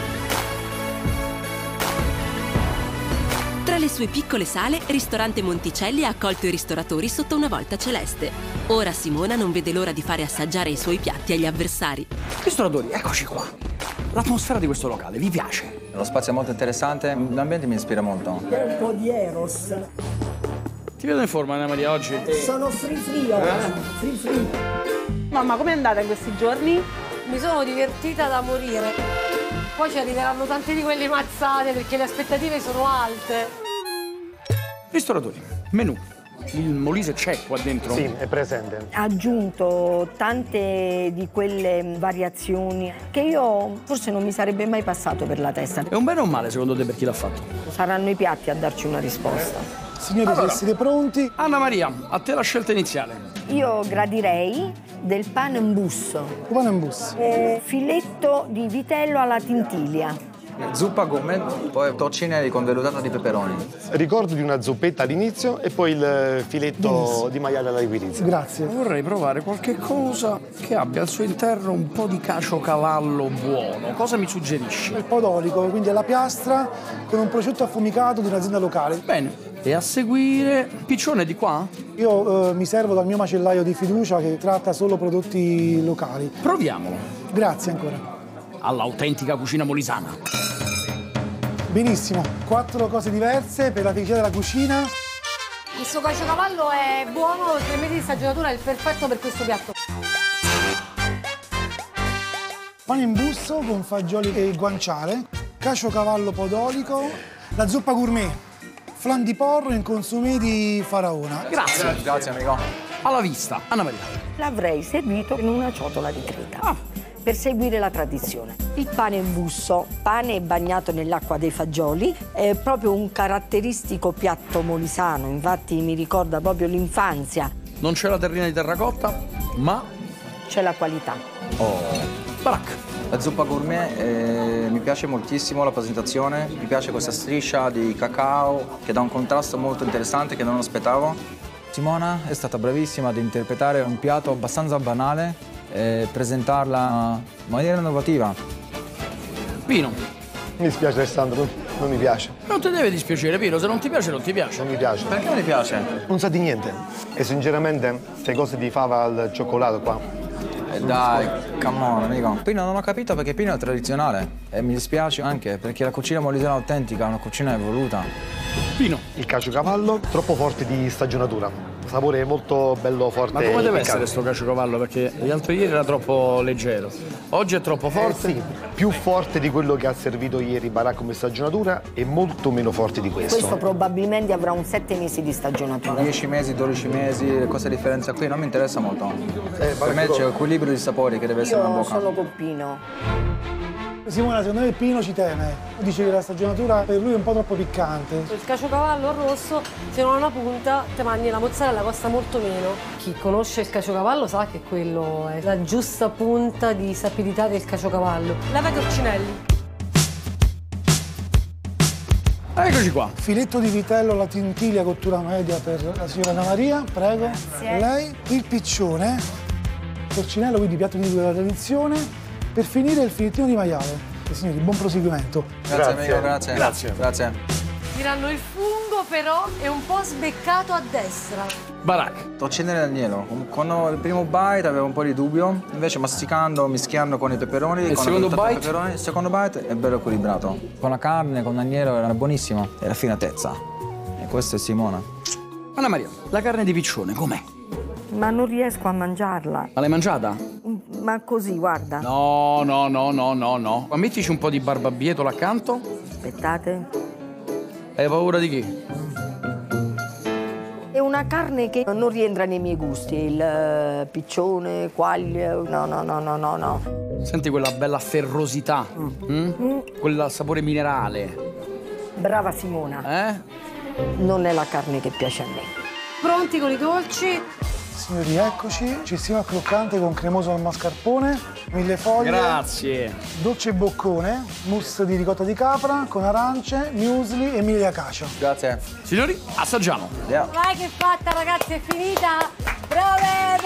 Tra le sue piccole sale, Ristorante Monticelli ha accolto i ristoratori sotto una volta celeste. Ora Simona non vede l'ora di fare assaggiare i suoi piatti agli avversari. Ristoratori, eccoci qua. L'atmosfera di questo locale, vi piace? Lo spazio è molto interessante, l'ambiente mi ispira molto. È un po' di Eros. Ti vedo in forma, Anna Maria, oggi? Sono free free oggi, free free. Mamma, com'è andata in questi giorni? Mi sono divertita da morire. Poi ci arriveranno tante di quelle mazzate perché le aspettative sono alte. Ristoratori, menù. Il Molise c'è qua dentro? Sì, è presente. Ha aggiunto tante di quelle variazioni che io forse non mi sarebbe mai passato per la testa. È un bene o un male secondo te per chi l'ha fatto? Saranno i piatti a darci una risposta. Signori, Allora. se siete pronti? Anna Maria, a te la scelta iniziale. Io gradirei del pane in bus. Pane in bus. Eh, filetto di vitello alla tintilia. Zuppa gourmet, poi torcinelli con vellutato di peperoni. Ricordo di una zuppetta all'inizio e poi il filetto Benissimo. di maiale alla liquirizia. Grazie. Vorrei provare qualche cosa che abbia al suo interno un po' di caciocavallo buono. Cosa mi suggerisci? Il podolico, quindi è la piastra con un prosciutto affumicato di un'azienda locale. Bene. E a seguire, piccione di qua? Io eh, mi servo dal mio macellaio di fiducia che tratta solo prodotti locali. Proviamolo. Grazie ancora. All'autentica cucina molisana. Benissimo, quattro cose diverse per la felicità della cucina. Questo caciocavallo è buono, tre mesi di stagionatura è il perfetto per questo piatto. Pane in busto con fagioli e guanciale, caciocavallo podolico, la zuppa gourmet, flan di porro in consumé di faraona. Grazie. Grazie amico. Alla vista, Anna Maria. L'avrei servito in una ciotola di creta. Ah. Per seguire la tradizione. Il pane in busto, pane bagnato nell'acqua dei fagioli, è proprio un caratteristico piatto molisano, infatti mi ricorda proprio l'infanzia. Non c'è la terrina di terracotta, ma c'è la qualità. Oh, Barak. La zuppa gourmet eh, mi piace moltissimo la presentazione, mi piace questa striscia di cacao che dà un contrasto molto interessante che non aspettavo. Simona è stata bravissima ad interpretare un piatto abbastanza banale e presentarla in maniera innovativa. Pino. Mi dispiace Alessandro, non mi piace. Non ti deve dispiacere, Pino, se non ti piace non ti piace. Non mi piace. Perché non ti piace? Non sa di niente. E sinceramente, queste cose di fava al cioccolato qua. Eh dai, come on, amico. Pino non ho capito perché Pino è tradizionale. E mi dispiace anche perché la cucina molisana autentica è una cucina evoluta. Pino. Il caciocavallo troppo forte di stagionatura. Sapore molto bello, forte. Ma come deve e essere questo caciocavallo? Perché l'altro ieri era troppo leggero. Oggi è troppo forte? Eh sì, più forte di quello che ha servito ieri Barak come stagionatura e molto meno forte di questo. Questo probabilmente avrà un sette mesi di stagionatura. dieci mesi, dodici mesi, cosa differenza qui? Non mi interessa molto. Eh, per me c'è equilibrio di sapori che deve essere Io una bocca. sono con Pino. Simona, secondo me Pino ci teme. Dice che la stagionatura per lui è un po' troppo piccante. Il caciocavallo rosso, se non ha una punta, te mangi la mozzarella, costa molto meno. Chi conosce il caciocavallo sa che quello è la giusta punta di sapidità del caciocavallo. Lava i torcinelli. Eccoci qua. Filetto di vitello alla tintiglia, cottura media per la signora Anna Maria, prego. Grazie. Lei, il piccione, torcinello, quindi piatto tipico della tradizione. Per finire il filettino di maiale. E signori, buon proseguimento. Grazie, Grazie. amico, grazie. Grazie. Grazie. Diranno il fungo però è un po' sbeccato a destra. Barak. Torcinelli d'agnello. Con il primo bite avevo un po' di dubbio, invece masticando, mischiando con i peperoni, E il con secondo la bite? peperoni, il secondo bite è bello equilibrato. Con la carne, con l'agnello era buonissimo. E la finatezza. E questo è Simona. Anna Maria, la carne di piccione, com'è? Ma non riesco a mangiarla. Ma l'hai mangiata? Ma così, guarda. No, no, no, no, no, no. Ma mettici un po' di barbabietola accanto. Aspettate. Hai paura di chi? È una carne che non rientra nei miei gusti. Il eh, piccione, quaglio, no, no, no, no, no, no. Senti quella bella ferrosità, mm. Mm? Quel sapore minerale. Brava Simona. Eh? Non è la carne che piace a me. Pronti con i dolci? Signori, eccoci. Cestino croccante con cremoso al mascarpone, mille foglie. Grazie. Dolce boccone, mousse di ricotta di capra con arance, muesli e miele di acacia. Grazie. Signori, assaggiamo. Yeah. Vai che è fatta ragazzi, è finita! Brave,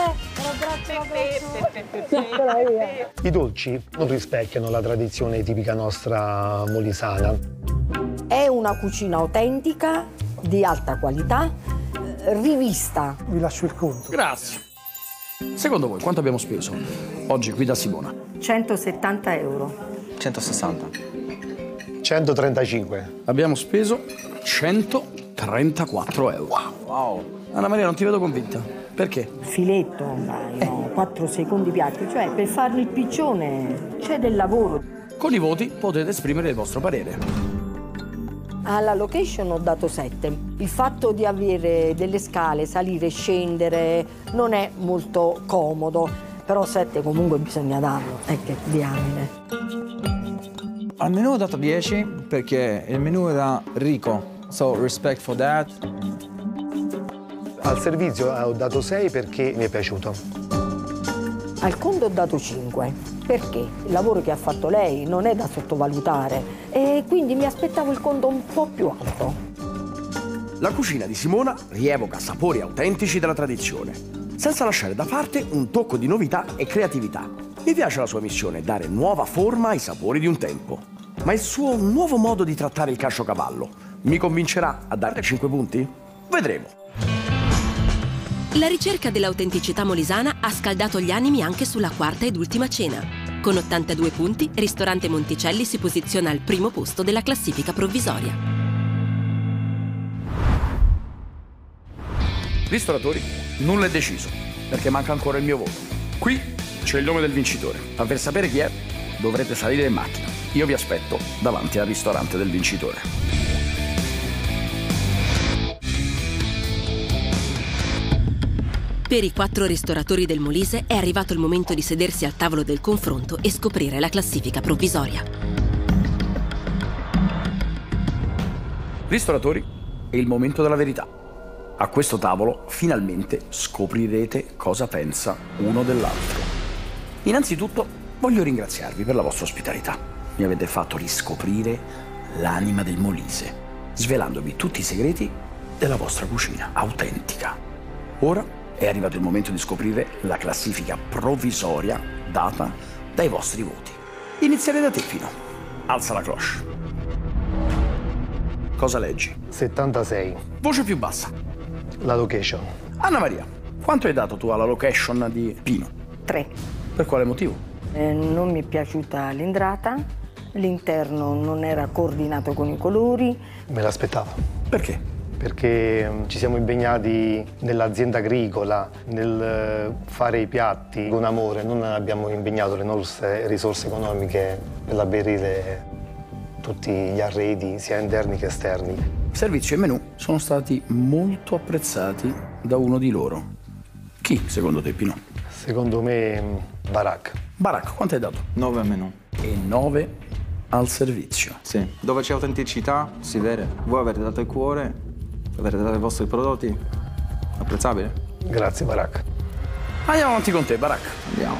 brave! L'abbraccio, I dolci non rispecchiano la tradizione tipica nostra molisana. È una cucina autentica, di alta qualità, rivista. Vi lascio il conto. Grazie. Secondo voi quanto abbiamo speso oggi qui da Simona? centosettanta euro. centosessanta. centotrentacinque. Abbiamo speso centotrentaquattro euro. Wow. Anna Maria, non ti vedo convinta. Perché? Filetto, dai, no, quattro secondi piatto. Cioè, per farlo il piccione c'è del lavoro. Con i voti potete esprimere il vostro parere. Alla location ho dato sette. Il fatto di avere delle scale, salire e scendere, non è molto comodo, però sette comunque bisogna darlo. E che diamine. Al menù ho dato dieci perché il menù era ricco, so respect for that. Al servizio ho dato sei perché mi è piaciuto. Al conto ho dato cinque, perché il lavoro che ha fatto lei non è da sottovalutare e quindi mi aspettavo il conto un po' più alto. La cucina di Simona rievoca sapori autentici della tradizione, senza lasciare da parte un tocco di novità e creatività. Mi piace la sua missione, dare nuova forma ai sapori di un tempo. Ma il suo nuovo modo di trattare il caciocavallo mi convincerà a dare cinque punti? Vedremo. La ricerca dell'autenticità molisana ha scaldato gli animi anche sulla quarta ed ultima cena. Con ottantadue punti, Ristorante Monticelli si posiziona al primo posto della classifica provvisoria. Ristoratori, nulla è deciso, perché manca ancora il mio voto. Qui c'è il nome del vincitore. Ma per sapere chi è, dovrete salire in macchina. Io vi aspetto davanti al ristorante del vincitore. Per i quattro ristoratori del Molise è arrivato il momento di sedersi al tavolo del confronto e scoprire la classifica provvisoria. Ristoratori, è il momento della verità. A questo tavolo finalmente scoprirete cosa pensa uno dell'altro. Innanzitutto voglio ringraziarvi per la vostra ospitalità. Mi avete fatto riscoprire l'anima del Molise, svelandovi tutti i segreti della vostra cucina autentica. Ora è arrivato il momento di scoprire la classifica provvisoria data dai vostri voti. Inizierei da te, Pino. Alza la cloche. Cosa leggi? settantasei. Voce più bassa. La location. Anna Maria, quanto hai dato tu alla location di Pino? tre. Per quale motivo? Eh, non mi è piaciuta l'entrata, l'interno non era coordinato con i colori. Me l'aspettavo. Perché? Perché ci siamo impegnati nell'azienda agricola, nel fare i piatti con amore, non abbiamo impegnato le nostre risorse economiche per abbellire tutti gli arredi, sia interni che esterni. Servizio e menù sono stati molto apprezzati da uno di loro. Chi, secondo te, Pino? Secondo me, Barak. Barak, quanto hai dato? nove al menù. E nove al servizio. Sì, dove c'è autenticità si vede. Voi avete dato il cuore, avete dato i vostri prodotti. Apprezzabile. Grazie, Barak. Andiamo avanti con te, Barak. Andiamo.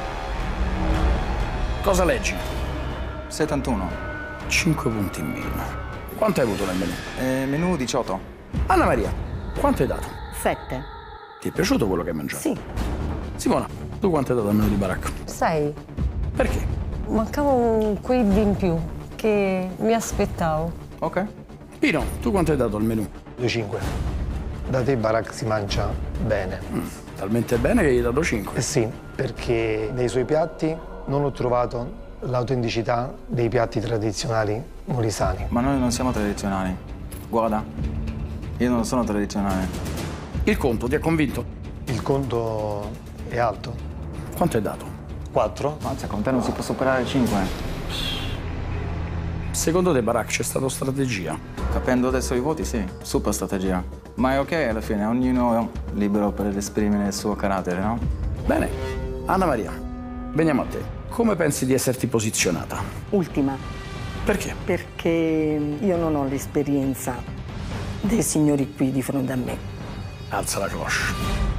Cosa leggi? settantuno. cinque punti in meno. Quanto hai avuto nel menù? Eh, menù diciotto. Anna Maria, quanto hai dato? sette. Ti è piaciuto quello che hai mangiato? Sì. Simona, tu quanto hai dato al menù di Barak? sei. Perché? Mancava un quid in più che mi aspettavo. Ok. Pino, tu quanto hai dato al menù? due cinque. Da te, Barak, si mangia bene. Mm, talmente bene che gli hai dato cinque. Eh sì, perché nei suoi piatti non ho trovato l'autenticità dei piatti tradizionali molisani. Ma noi non siamo tradizionali. Guarda, io non sono tradizionale. Il conto ti ha convinto? Il conto è alto. Quanto hai dato? quattro. Mazza, con te non si può superare cinque. Secondo te, Barak, c'è stata strategia? Capendo adesso i voti, sì, super strategia. Ma è ok alla fine, ognuno è libero per esprimere il suo carattere, no? Bene. Anna Maria, veniamo a te. Come pensi di esserti posizionata? Ultima. Perché? Perché io non ho l'esperienza dei signori qui di fronte a me. Alza la cloche.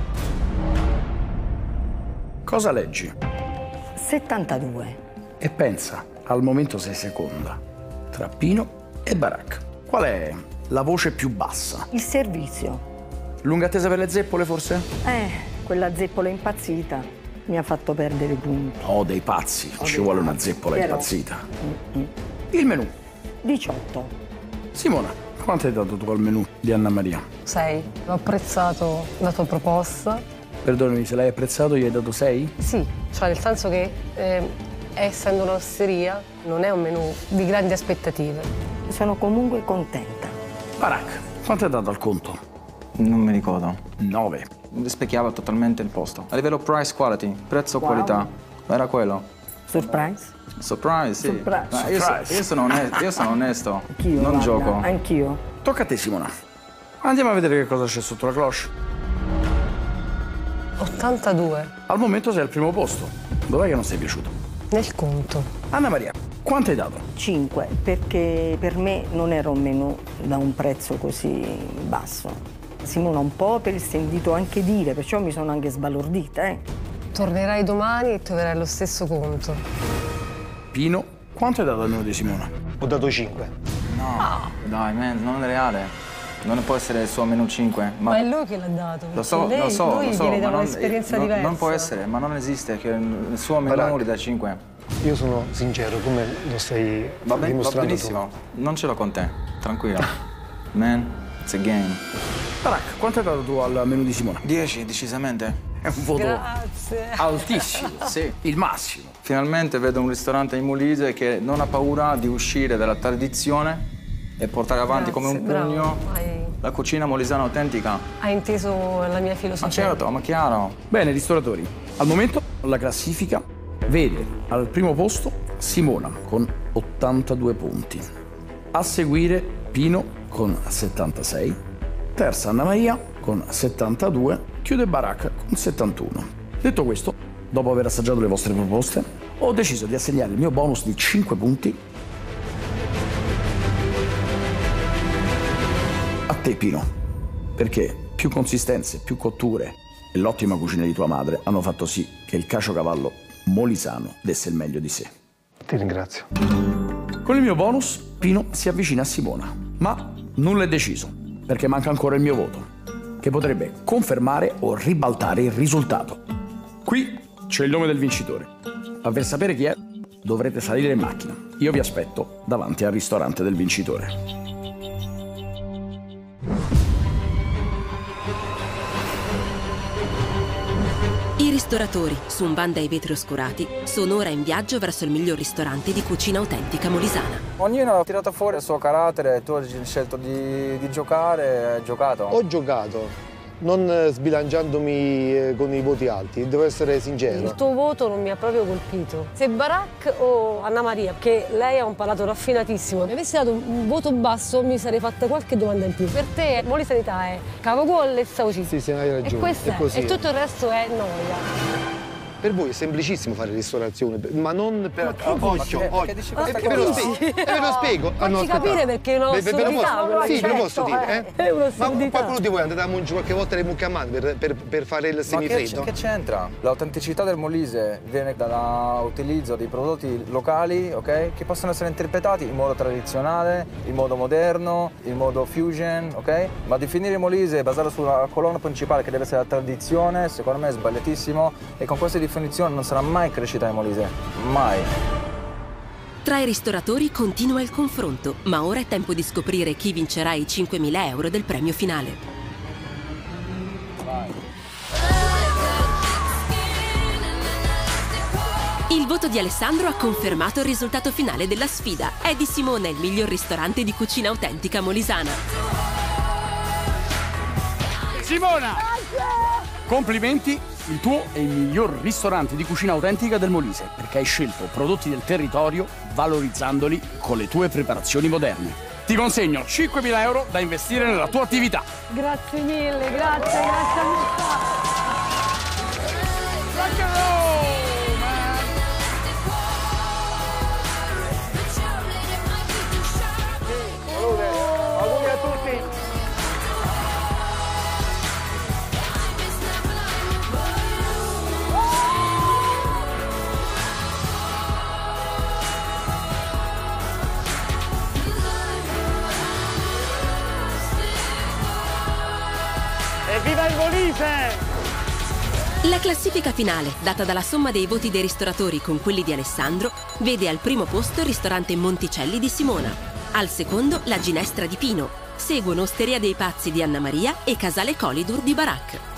Cosa leggi? settantadue. E pensa, al momento sei seconda, tra Pino e Barak. Qual è la voce più bassa? Il servizio. Lunga attesa per le zeppole, forse? Eh, quella zeppola impazzita mi ha fatto perdere punti. Oh, dei pazzi. Oh, Ci dei vuole pazzi. una zeppola Però... impazzita. Mm-mm. Il menù. diciotto. Simona, quanto hai dato tu al menù di Anna Maria? sei. Ho apprezzato la tua proposta. Perdonami, se l'hai apprezzato gli hai dato sei? Sì, cioè nel senso che eh, essendo un'osteria non è un menù di grandi aspettative. Sono comunque contenta. Barak, quanto hai dato al conto? Non mi ricordo. nove. Rispecchiava totalmente il posto. A livello price quality, prezzo Wow. qualità, era quello. Surprise? Surprise, sì. Surprise. Ma io, so- Surprise. io sono onesto, io sono onesto. Anch'io, non guarda, gioco. Anch'io. Tocca a te, Simona. Andiamo a vedere che cosa c'è sotto la cloche. ottantadue. Al momento sei al primo posto. Dov'è che non sei piaciuto? Nel conto. Anna Maria, quanto hai dato? cinque, perché per me non era un menù da un prezzo così basso. Simona un po' per il sentito anche dire, perciò mi sono anche sbalordita, eh. Tornerai domani e troverai lo stesso conto. Pino, quanto hai dato al menù di Simona? Ho dato cinque. No, dai, man, non è reale. Non può essere il suo menù cinque. Ma, ma è lui che l'ha dato. Lo so, lei, lo so, lui lo so, viene da ma non, un'esperienza non, diversa. non può essere, ma non esiste che il suo menù Barak, gli dà cinque. Io sono sincero, come lo stai va ben, dimostrando va benissimo, tu. Non ce l'ho con te, tranquillo. Man, it's a game. Barak, quanto hai dato tu al menù di Simona? dieci, decisamente. È un voto Grazie. altissimo, sì. Il massimo. Finalmente vedo un ristorante in Molise che non ha paura di uscire dalla tradizione e portare avanti Grazie, come un bravo. pugno Hai... la cucina molisana autentica. Hai inteso la mia filosofia? Ma certo, ma chiaro. Bene, ristoratori, al momento la classifica vede al primo posto Simona con ottantadue punti, a seguire Pino con settantasei, terza Anna Maria con settantadue, chiude Barak con settantuno. Detto questo, dopo aver assaggiato le vostre proposte, ho deciso di assegnare il mio bonus di cinque punti a te, Pino, perché più consistenze, più cotture e l'ottima cucina di tua madre hanno fatto sì che il caciocavallo molisano desse il meglio di sé. Ti ringrazio. Con il mio bonus, Pino si avvicina a Simona, ma nulla è deciso, perché manca ancora il mio voto, che potrebbe confermare o ribaltare il risultato. Qui c'è il nome del vincitore, ma per sapere chi è dovrete salire in macchina. Io vi aspetto davanti al ristorante del vincitore. I ristoratori, su un van dai vetri oscurati, sono ora in viaggio verso il miglior ristorante di cucina autentica molisana. Ognuno ha tirato fuori il suo carattere, tu hai scelto di, di giocare, hai giocato. Ho giocato, non sbilanciandomi con i voti alti, devo essere sincero. Il tuo voto non mi ha proprio colpito. Se Barak o Anna Maria, che lei ha un palato raffinatissimo, mi avesse dato un voto basso mi sarei fatta qualche domanda in più. Per te molisanità è cavogol e sauci. Sì, sì, hai ragione. E questo è è, così. e tutto il resto è noia. Per voi è semplicissimo fare ristorazione, ma non per... Ma Occhio, che occhio. dici? E Ma ve lo spiego, e ve lo spiego. Facci no, capire perché è Ve- ve- ve lo un'assurdità. posso- Sì, ve lo posso certo, dire, eh? È Ma un'assurdità. qualcuno di voi è andato a mangiare qualche volta le mucche a mano per, per, per fare il Ma che, semifreddo? c- che c'entra? L'autenticità del Molise viene dall'utilizzo di prodotti locali, ok? Che possono essere interpretati in modo tradizionale, in modo moderno, in modo fusion, ok? Ma definire il Molise basato sulla colonna principale che deve essere la tradizione, secondo me è sbagliatissimo e con queste definizioni non sarà mai crescita in Molise. Mai. Tra i ristoratori continua il confronto, ma ora è tempo di scoprire chi vincerà i cinquemila euro del premio finale. Il voto di Alessandro ha confermato il risultato finale della sfida. È di Simona il miglior ristorante di cucina autentica molisana. Simona! Complimenti, il tuo è il miglior ristorante di cucina autentica del Molise, perché hai scelto prodotti del territorio valorizzandoli con le tue preparazioni moderne. Ti consegno cinquemila euro da investire nella tua attività. Grazie mille, grazie, grazie a Auguri a tutti! Evviva il Molise! La classifica finale, data dalla somma dei voti dei ristoratori con quelli di Alessandro, vede al primo posto il ristorante Monticelli di Simona, al secondo la Ginestra di Pino, seguono Osteria dei Pazzi di Anna Maria e Casale Colidur di Barak.